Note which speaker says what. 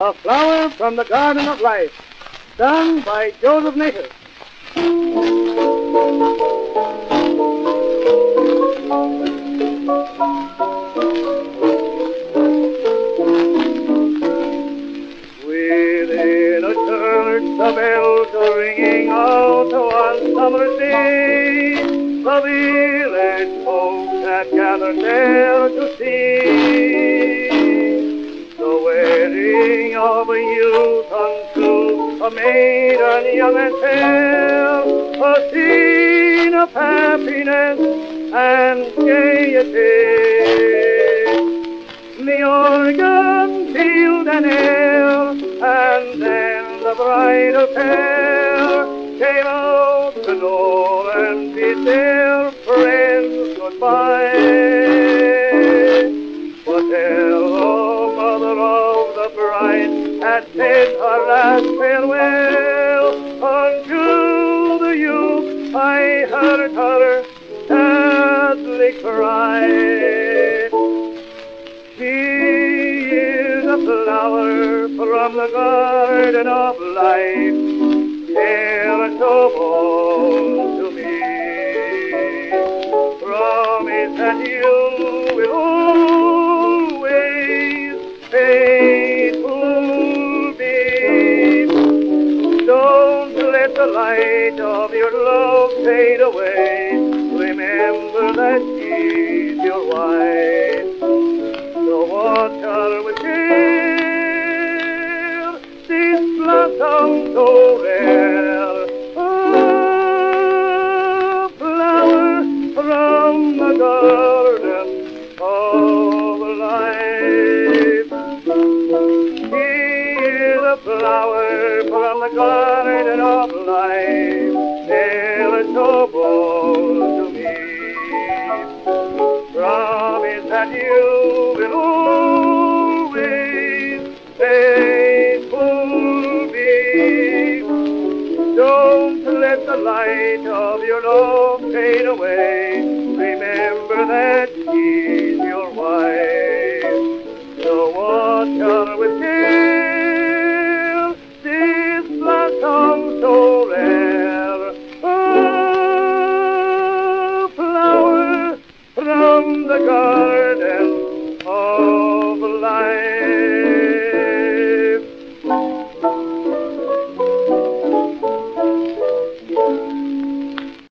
Speaker 1: A flower from the garden of life, sung by Joseph Natus. Within a church, the bells are ringing out one summer's day. The village folks had gathered there to see the wedding of a youth unto a maiden young and fair, a scene of happiness and gaiety. The organ filled an air, and then the bridal pair came out the door and bid their friends goodbye. But there the mother of the bride had said her last farewell unto the youth. I heard her sadly cry. She is a flower from the garden of life, charitable to me. Promise that you will always faithful be. Don't let the light of your love fade away. Remember that she's your wife. So watch her with care, this blossom so rare, a flower from the garden of life. He is a flower from the garden of life, charitable